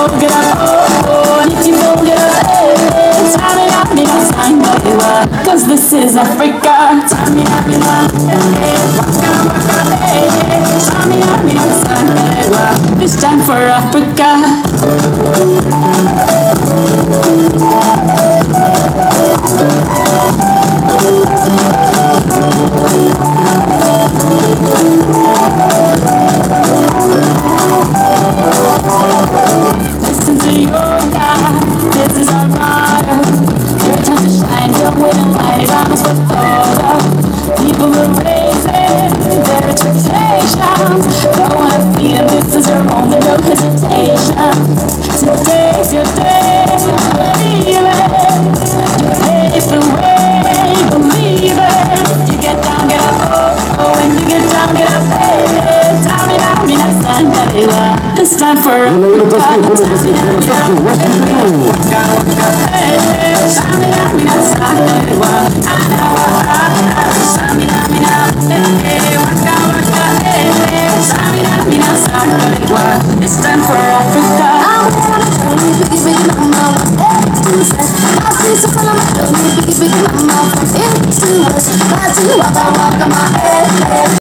get up, oh, and if you don't get up, hey, cause this is Africa. It's time for Africa. Listen to your God, this is our motto. Your time to shine, your winning light on us with all. People are raising their expectations. Go on, feel this is your moment, no hesitation. Today's your day, believe it. You pave the way, believe it. You get down, get up, oh, when you get down, get up, hey. Tell me now, me not stand there. It's time for it's time for Africa. I see some of my biggie, biggie, mama, from east to west. I see waka, waka, my